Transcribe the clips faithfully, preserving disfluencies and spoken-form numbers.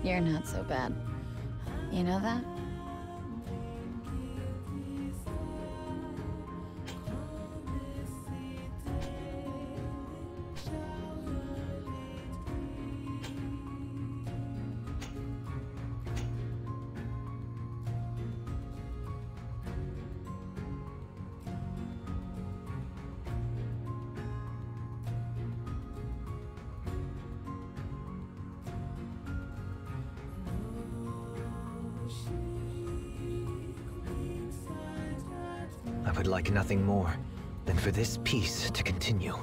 You're not so bad. You know that? I would like nothing more than for this peace to continue.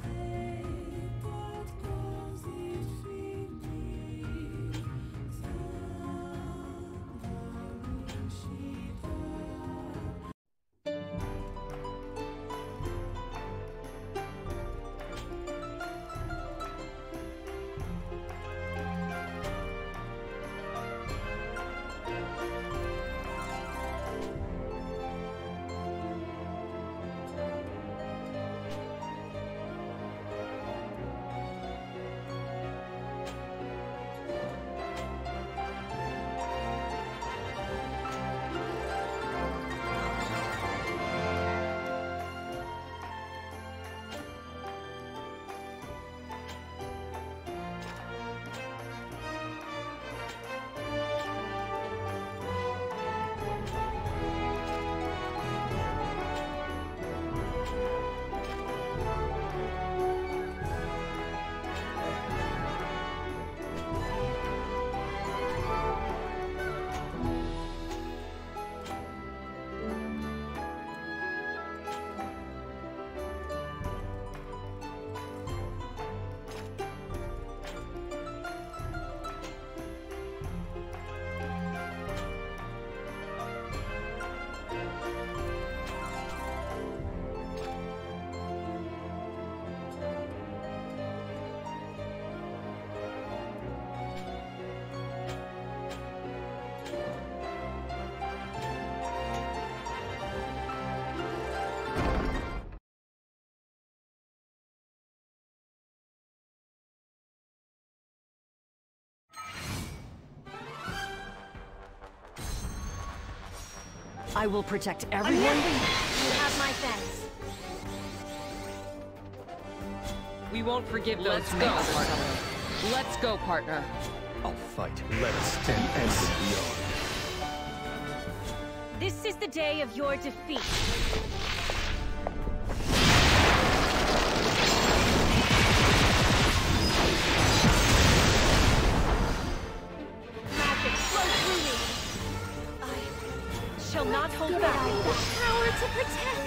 I will protect everyone. You have my thanks. We won't forgive those Let's who go, make us partner. suffer. Let's go, partner. I'll fight. Let us stand and beyond. This is the day of your defeat. Magic flow through me. I shall not hold back. The power to protect.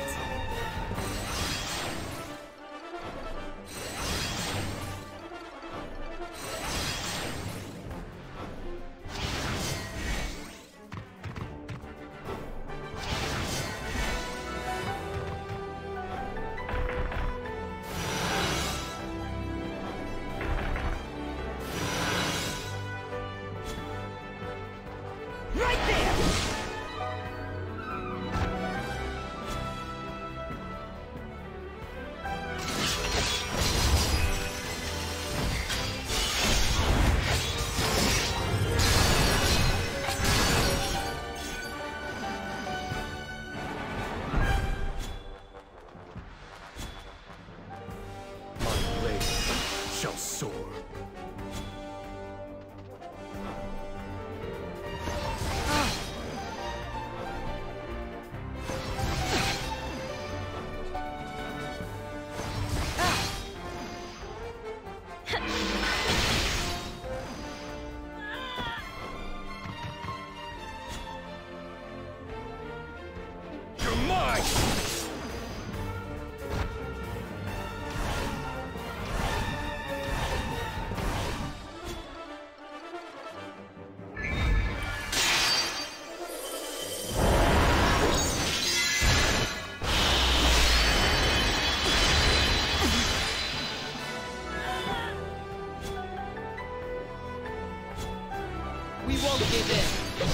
Shall soar. You're mine! We won't give in.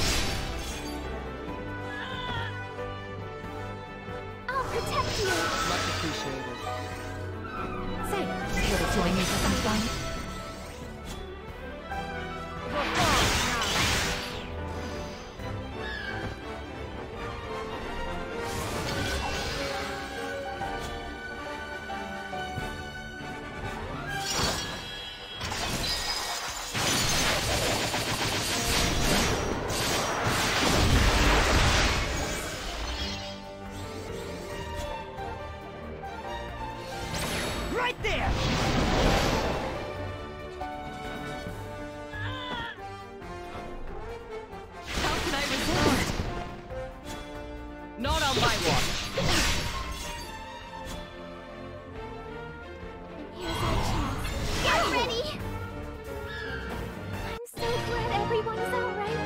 I'll protect you. Much appreciated. Say, here to join me for some fun? You're gone now. right there! How can I resist? Not on my watch. Here's our chance. Get ready! I'm so glad everyone's alright.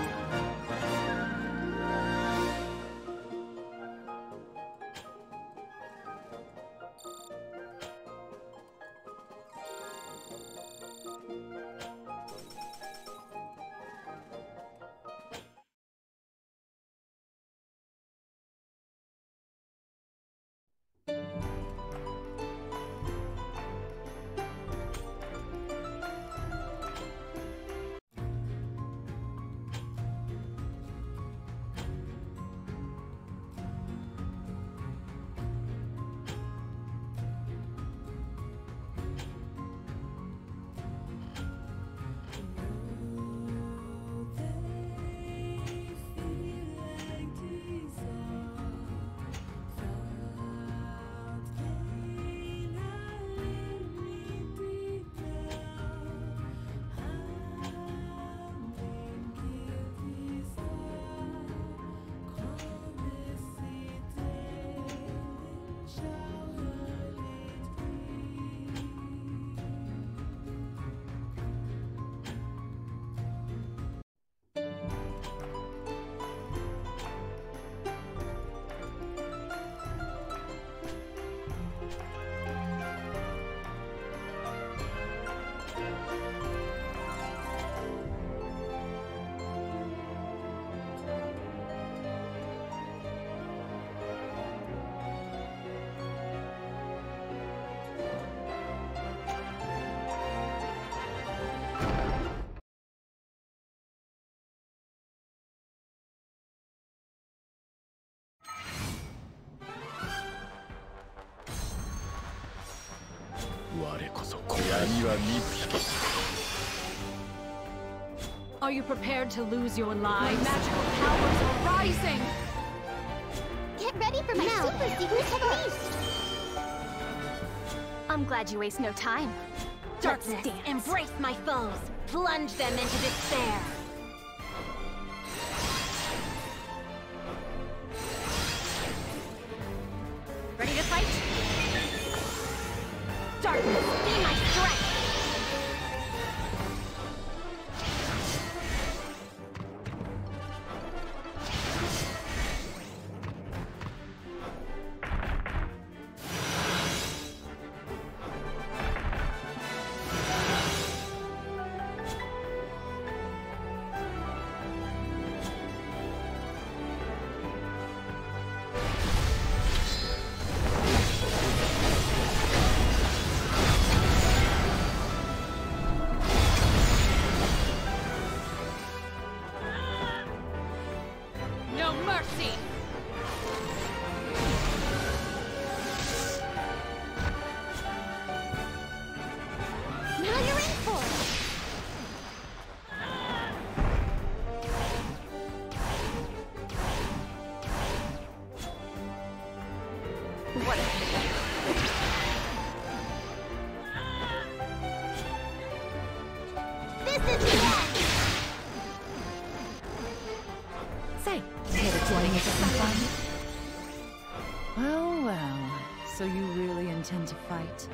Are you prepared to lose your lives? My magical powers are rising! Get ready for my now, super secret technique! I'm glad you waste no time. Darkness, embrace my foes! Plunge them into despair! Ready to fight? Darkness, be my strength! Say, care to join me for some fun? Well, well. So you really intend to fight?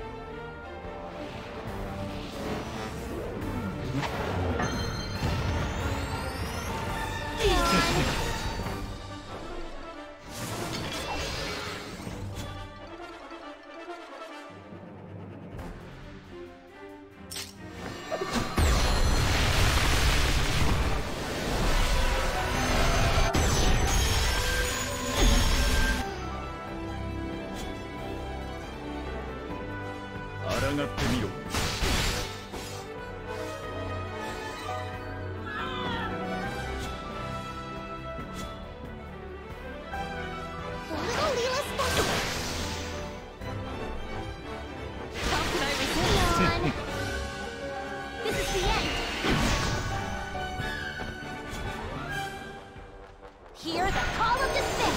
Hear the call of despair!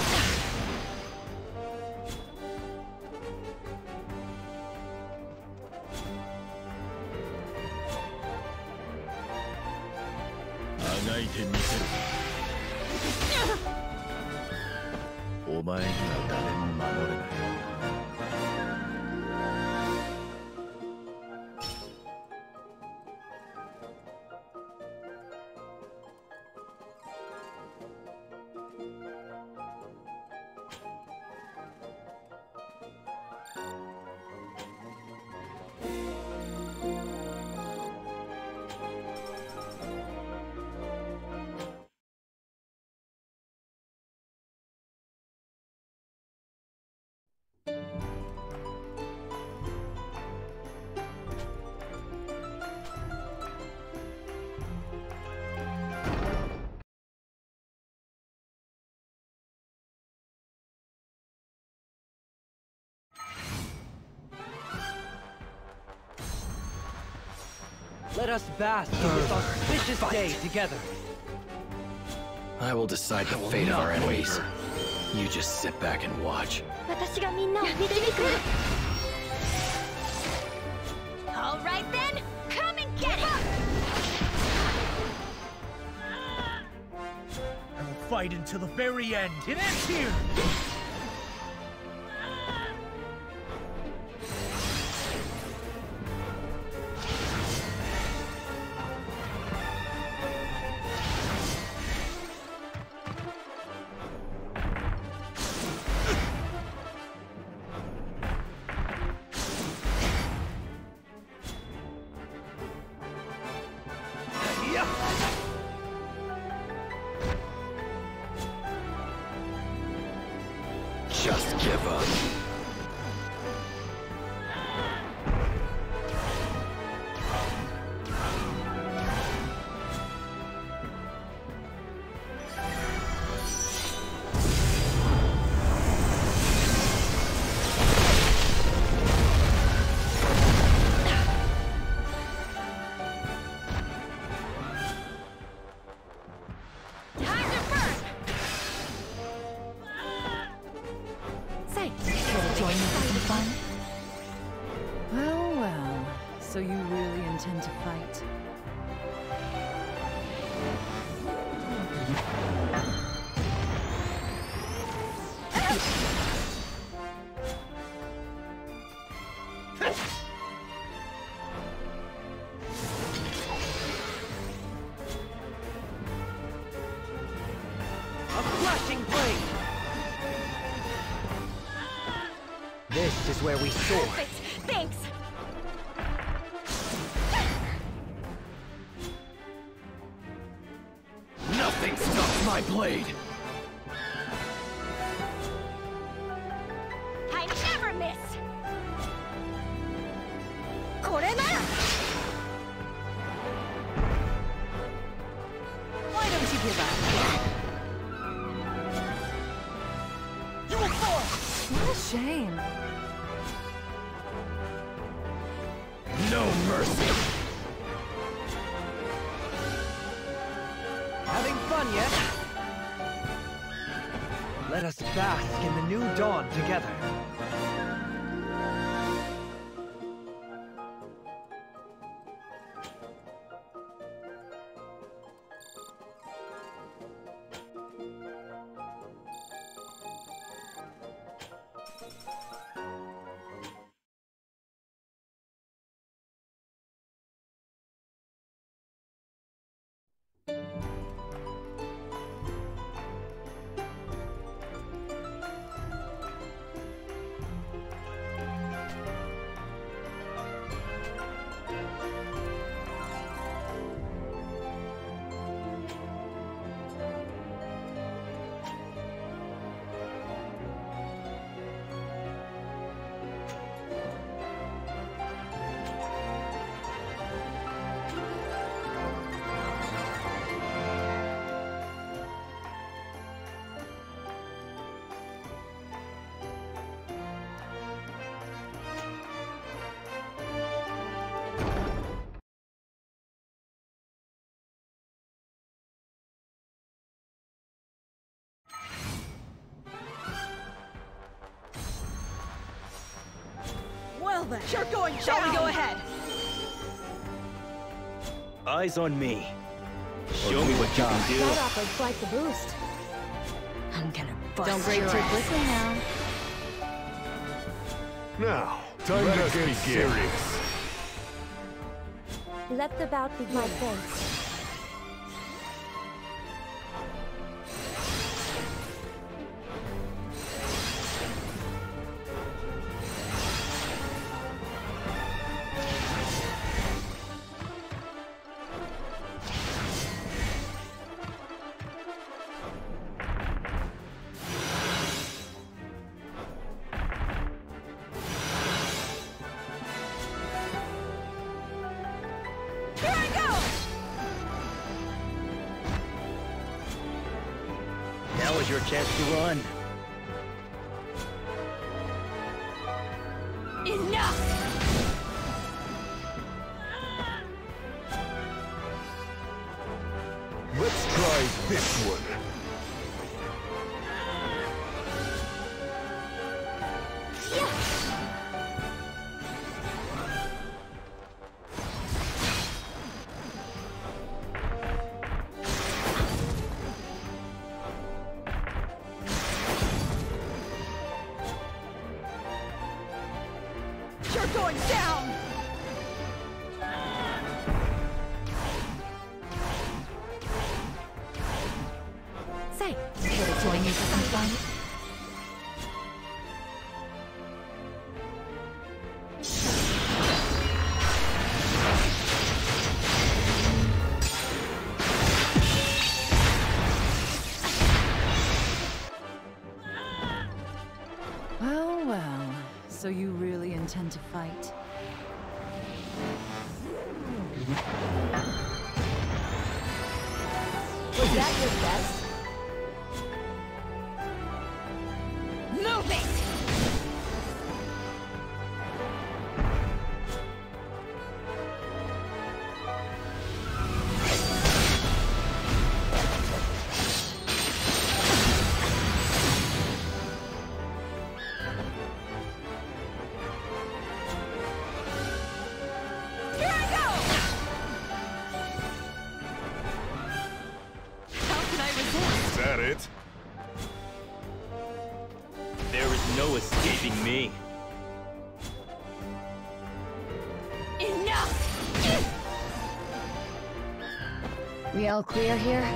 いてみせる。お前には誰も守れない。 Let us bask in this auspicious day together. I will decide the fate of our enemies. You just sit back and watch. 私がみんなを導く。All right then, come and get it. I will fight until the very end. It ends here. Just give up. Well, well. So you really intend to fight? A flashing blade! This is where we soar. Perfect. Thanks. Nothing stops my blade. I never miss. これなら Why don't you give up? You will fall. What a shame. No mercy. Having fun yet? Let us bask in the new dawn together. Well then, you're going. Shall we go ahead? Eyes on me. Show me what you can do. That offers quite the boost. I'm gonna bust Don't break your too ass. quickly now. Now, time to get serious. Let the bout begin. My thanks. Now is your chance to run. Enough! Let's try this one. You're going down! Say, would it join you for some fun? Well, well. So you really intend to fight? Was that your best? Move it! Is that it? There is no escaping me. Enough! We all clear here?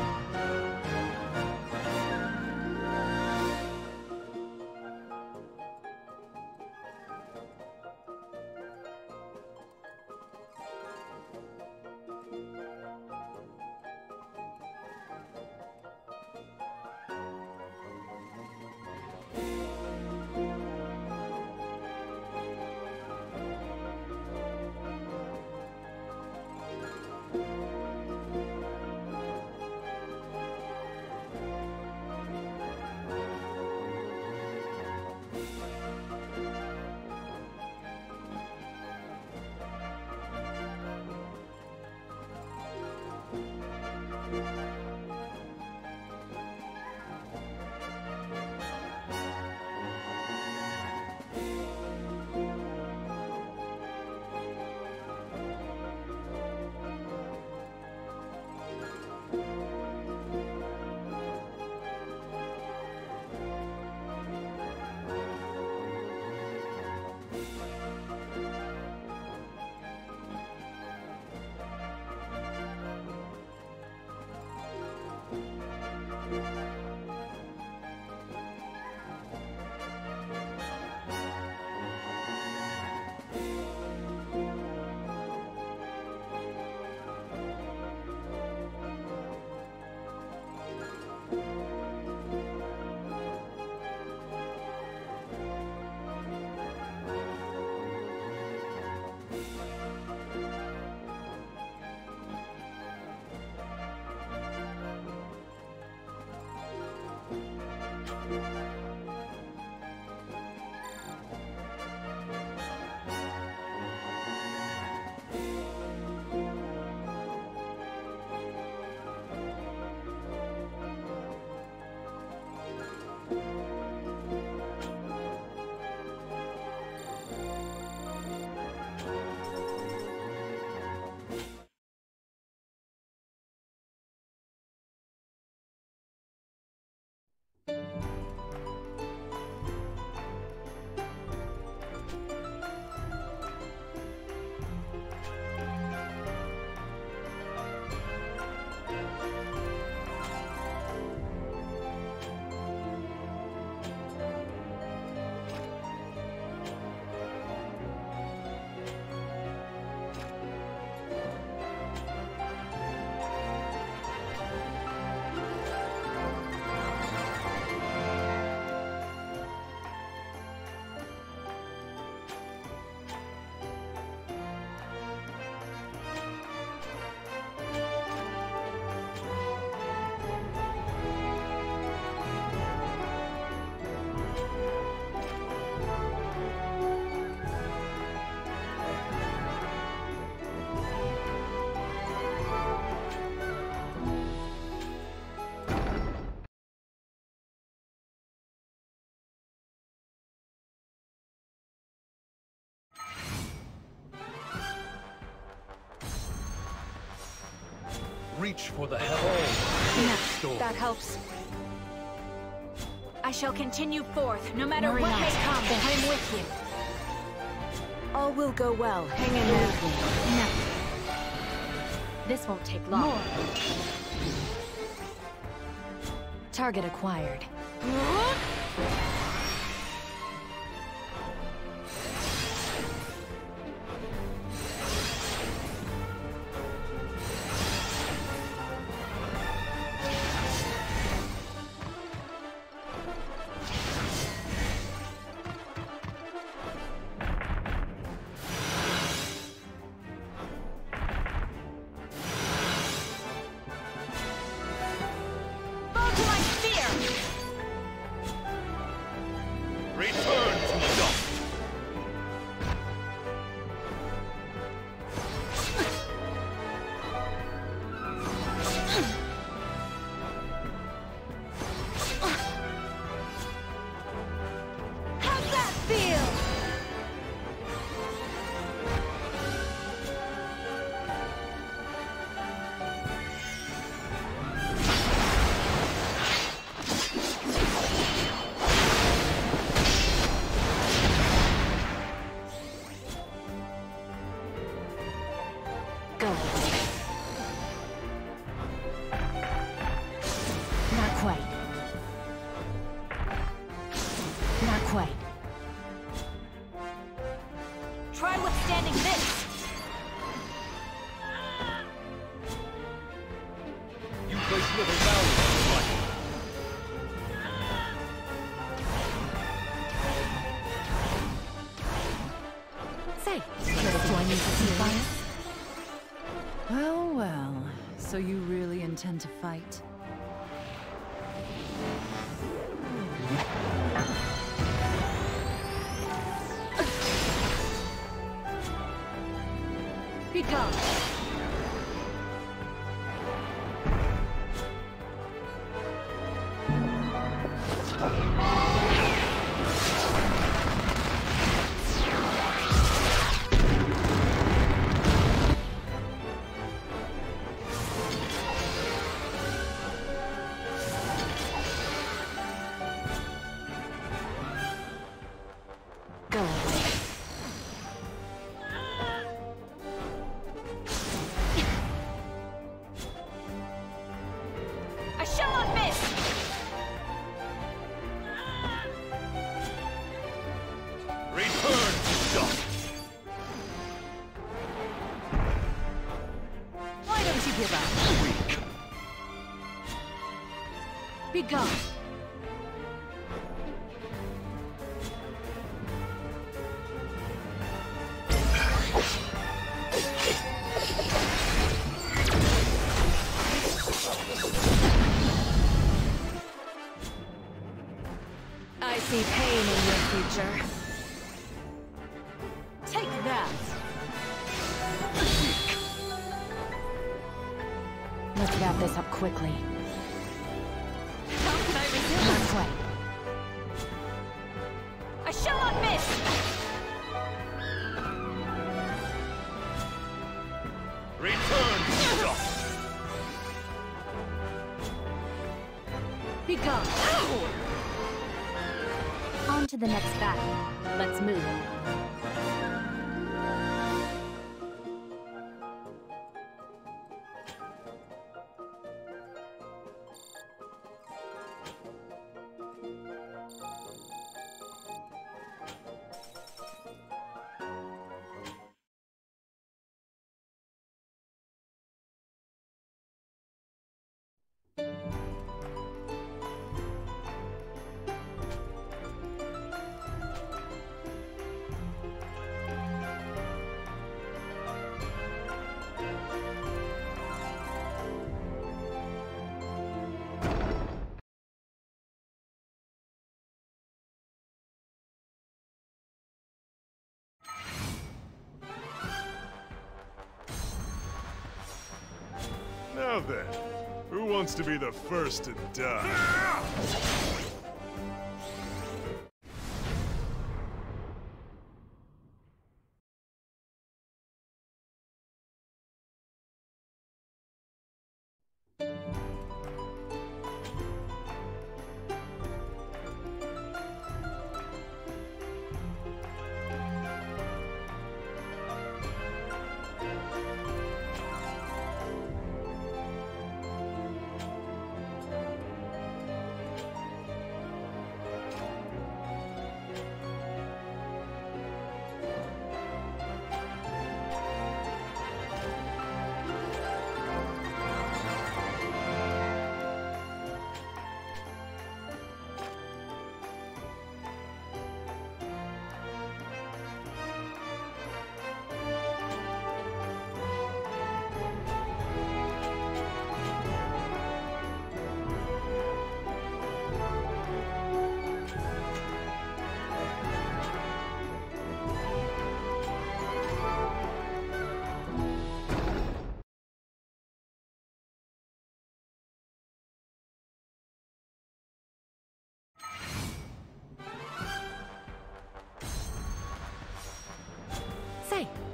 Reach for the heavens. No, that helps. I shall continue forth, no matter what Marina, may come. I'm with you. All will go well. Hang in there. No. This won't take long. More. Target acquired. Return to dust. How's that feel? Go. Not quite. Not quite. Try withstanding this. You place little value on life. Say, care to join me for some fun? Well, well. So you really intend to fight? Be gone. Go away. I shall not miss. Return to dust. Why don't you give up? Weak. Be gone. I see pain in your future. Take that. Let's wrap this up quickly. How can I resist? Not quite. I shall not miss. Return to dust. Be gone. On to the next battle. Let's move. Now then, who wants to be the first to die?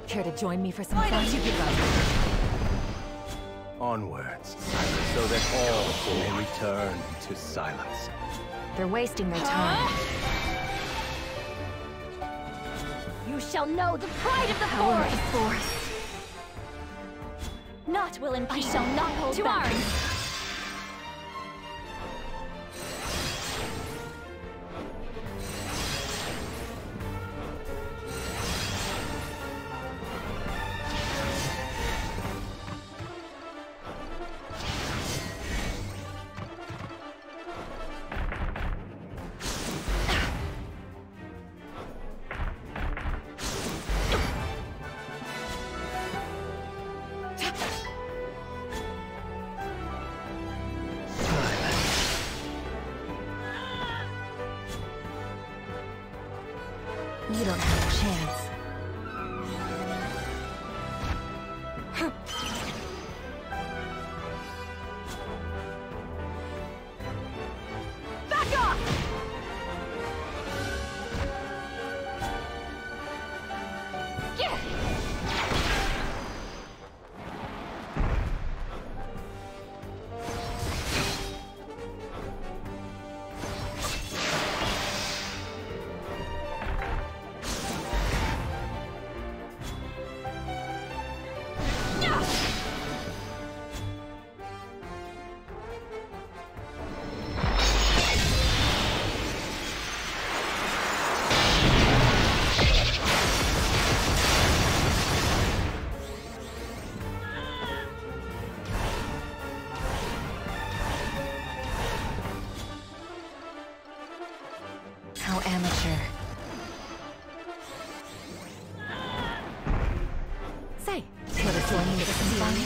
Care to join me for some Why fun? don't you give up? Onwards, so that all may return to silence. They're wasting their time. You shall know the pride of the Power of forest. the forest. Not will impede. I shall not hold To back. arms! You don't have a chance. Back off! How amateur. Say, care to join me for some fun?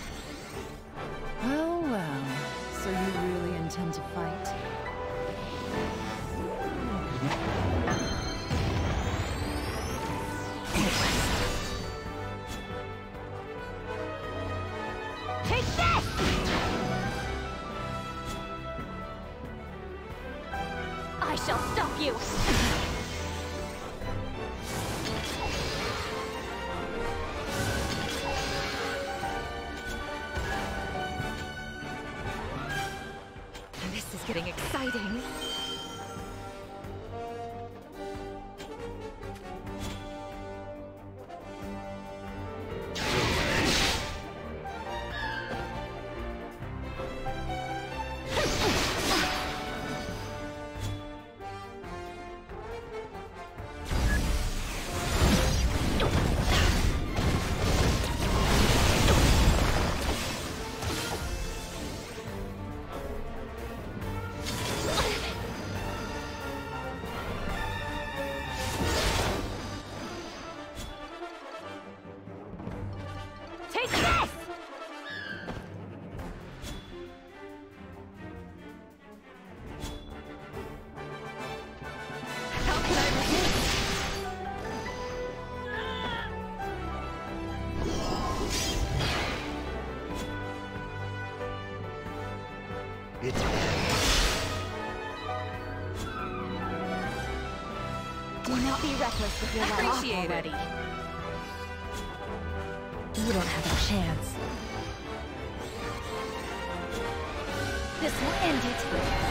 Well, well. So you really intend to fight? Take this! I shall stop you! This is getting exciting. Take this! How can I resist? It's Do not be reckless with your life Appreciate it. already. You don't have a chance. This will end it.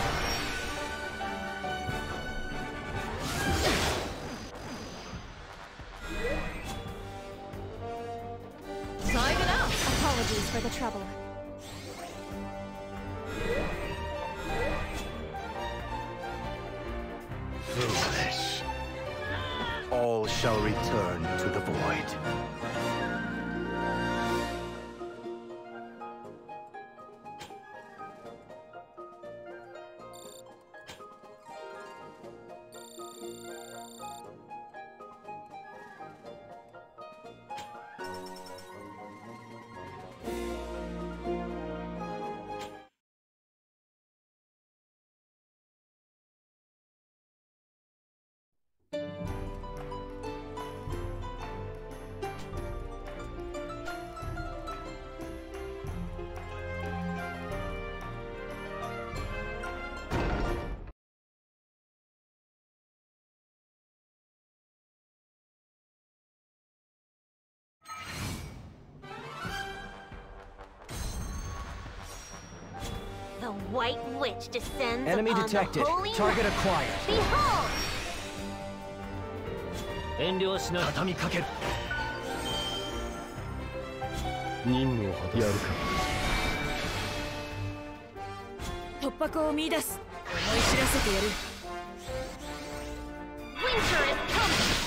Time enough! Apologies for the trouble. Foolish. All shall return to the void. white witch descends Enemy upon detected. the holy Target land. acquired. Behold! 遠慮はしない。 畳みかける。 任務を果たす。やるか。 突破口を見出す。思い知らせてやる。 Winter is coming!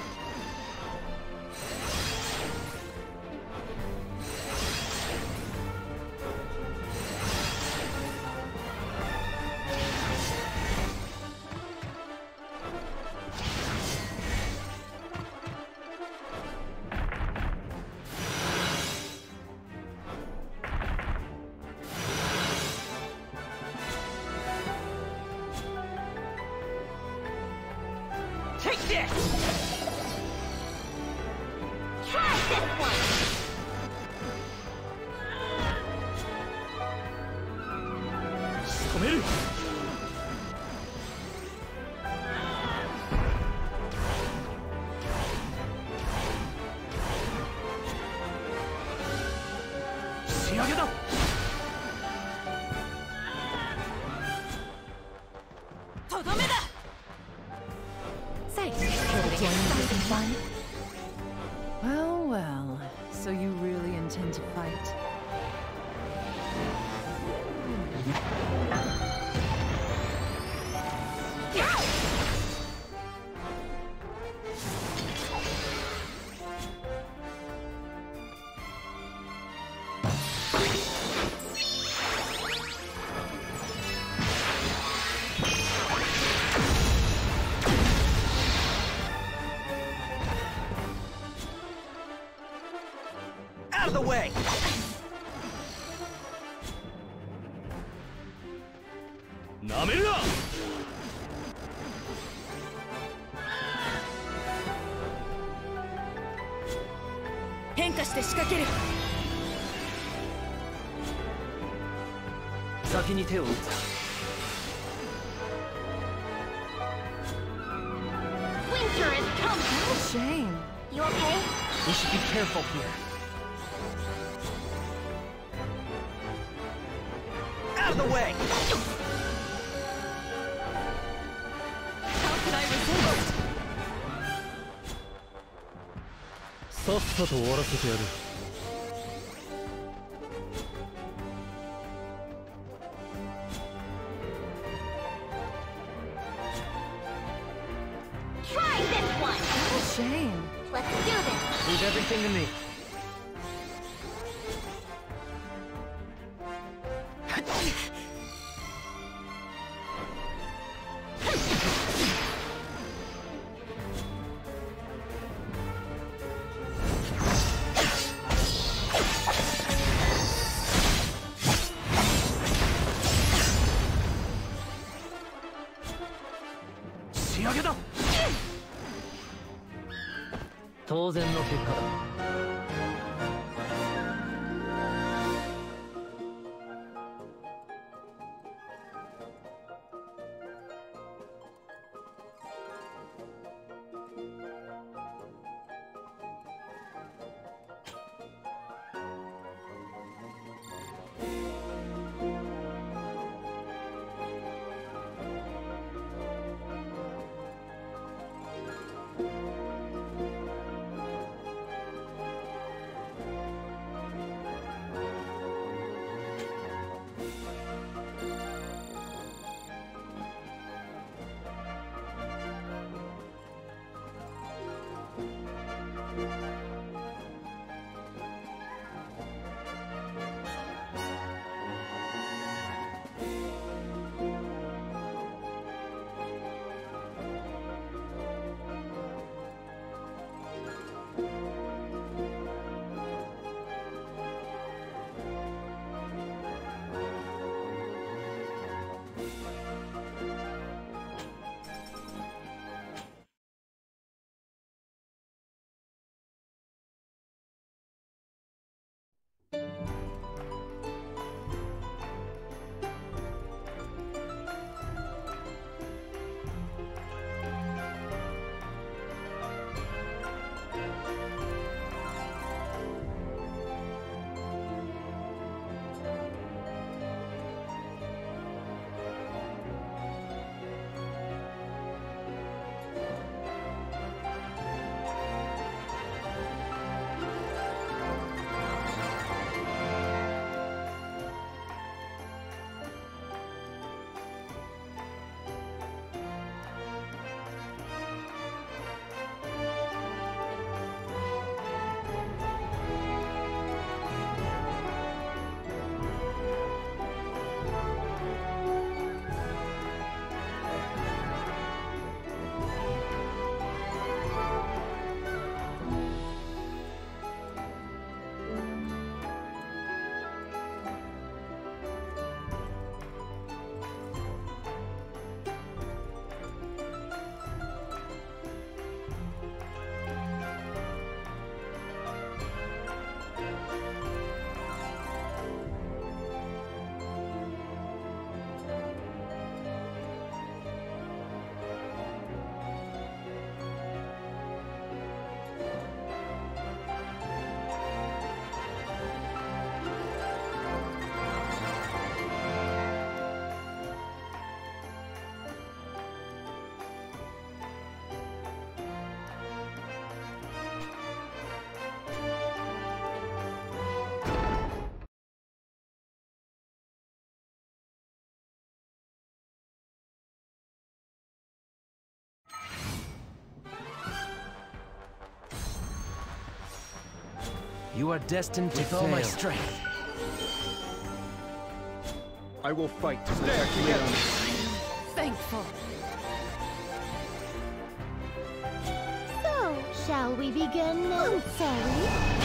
Take this! Try this one! 仕留める。仕上げだ。 とどめだ。 Say, care to join me for some fun? Well, well. So you really intend to fight? Out of the way! なめるな。 変化して仕掛ける。 先に手を打つ。 Winter is coming! Shame. You okay? We should be careful here. Out of the way! How can I resist? さっさと終わらせてやる。 Try this one! Shame. Let's do this! Leave everything to me. Shiage だ。 当然の結果だ。 You are destined to With fail. all my strength. I will fight to protect Leon. Thankful. So, shall we begin now, Sally?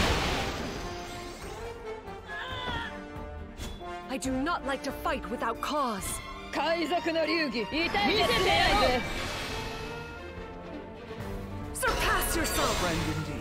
I do not like to fight without cause. Surpass yourself! Friend indeed.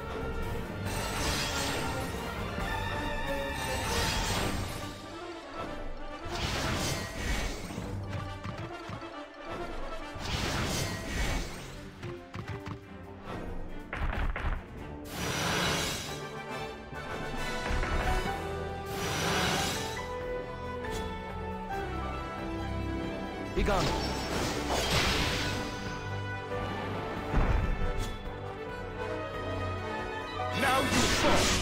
Be gone. Now you fall!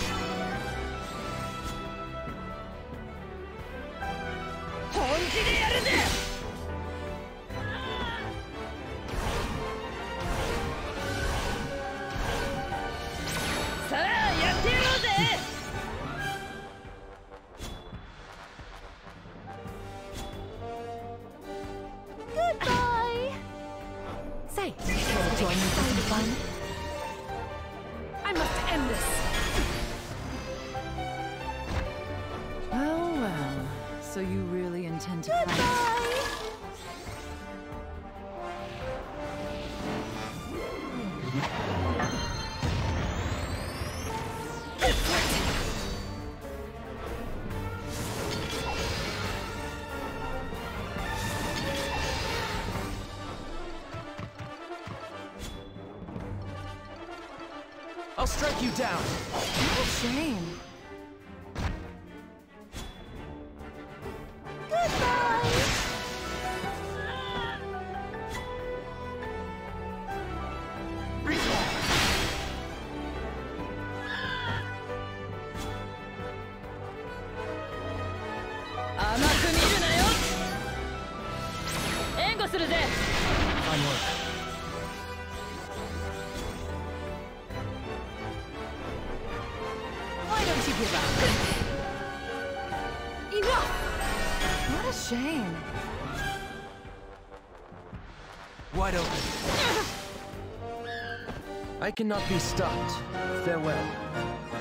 Goodbye! Say, care to join me for some fun? I must end this! Well, well. So you really intend to fight? Goodbye! I'll strike you down. What a shame. Goodbye! Fine work. Why don't you give up? Enough! What a shame. Wide open. I cannot be stopped. Farewell.